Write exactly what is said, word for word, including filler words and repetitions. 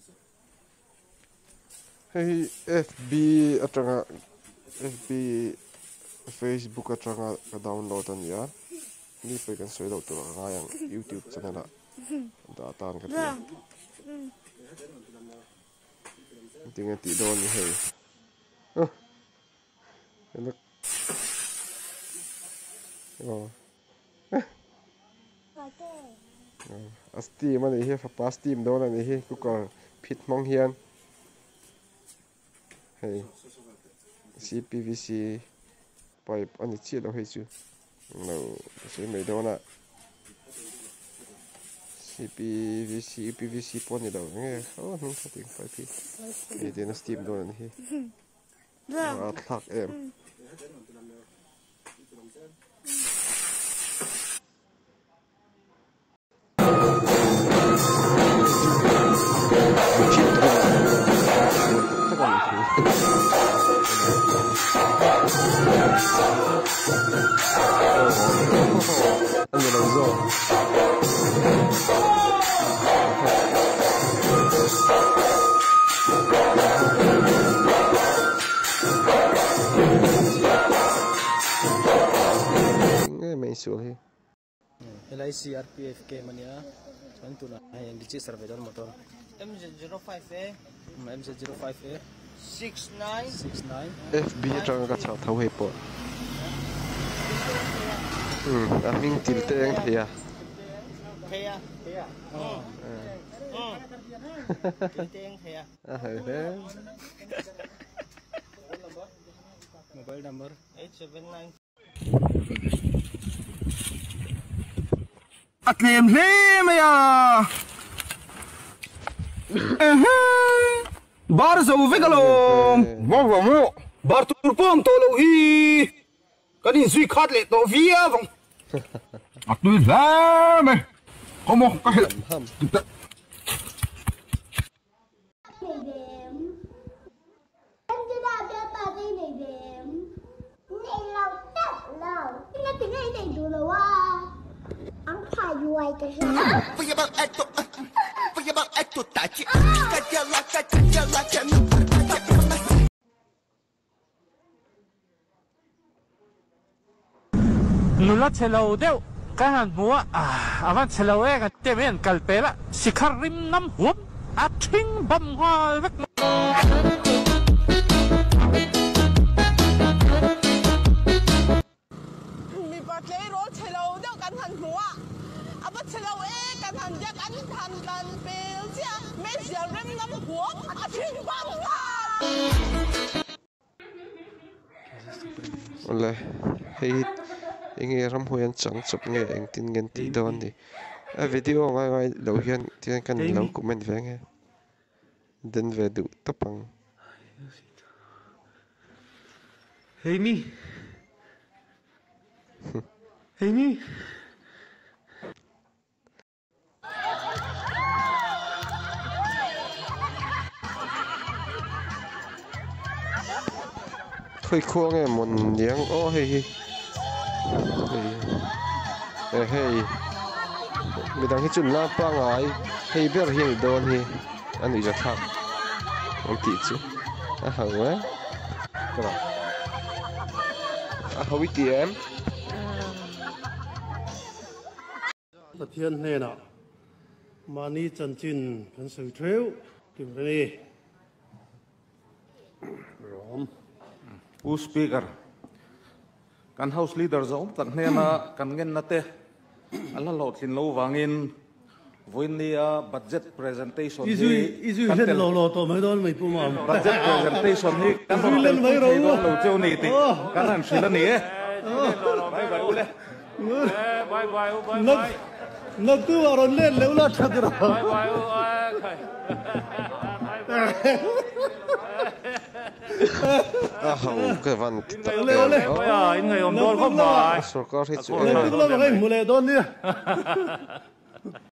Hey F B atanga F B Facebook atanga ka download ania ni pe kan soi do tura nga yang YouTube channel da tan ka ti tinga ti do ni hey ena oh asti man hi fa pas team do na ni hi ku ka phit mong hian hey C P V C pipe ani chi lo hei chu no se me do na C P V C P V C pon ni do nge oh nun sa ting pipe hi ni de na steam do na hi a thak em Mizo hi L I C R P F K mania chuan tura ai dichi surveyor motor M Z zero five A M Z zero five A six nine six nine F B atanga ka cha thau hei po hm a ming til te ang thia thea thea oh oh til te ang thea a hai he mobile number eight seven nine Atlim hlim ya bar zo vegalom wow wow bar tur pom to lo hi kanin zui khat le to via vong atui zame komo ka he Penyebab itu, penyebab itu tadi. Kajalah, kajalah, kajalah. Nulat selaw deu, kanan mua ah, aman selaw eh kan temen kalpela, sikarim nam huam, ating bamhal vek. Mi patlay roll selaw deu kanan mua. Apa selaw eh kanan dia kan kan kan pel sia, mes jarim nam huam, ating bamhal. Ole hei inge ram huyan chang chop nge eng tin ngen ti don ni a video ngai ngai lo hian tian kan lo comment ve nge den ve du tapang Hey mi, hey mi. khơi khuang em mon liang o hei hi hei hei mi dang hi chun la pa ngai hei ber hi don hi an i ja thak on ti chu a ha we kra a hawi ti em ta thian hne na mani chan chin kan soi theu kim re rom u speaker kan house leader zo tak hne na kan ngen na te ala lo thin lo wangin voinia budget presentation izu izu hen lo lo to mai don mai pu ma budget presentation hi kan Izu len mai ro lo cheu ni ti kan han sila ni e bye bye ule bye bye bye bye nak tu aron len le ula thak ro bye bye a hau ke van ti ta le le ya in ngai om dol khom bai sarkar hi chu le tu lo ngai mu le don ni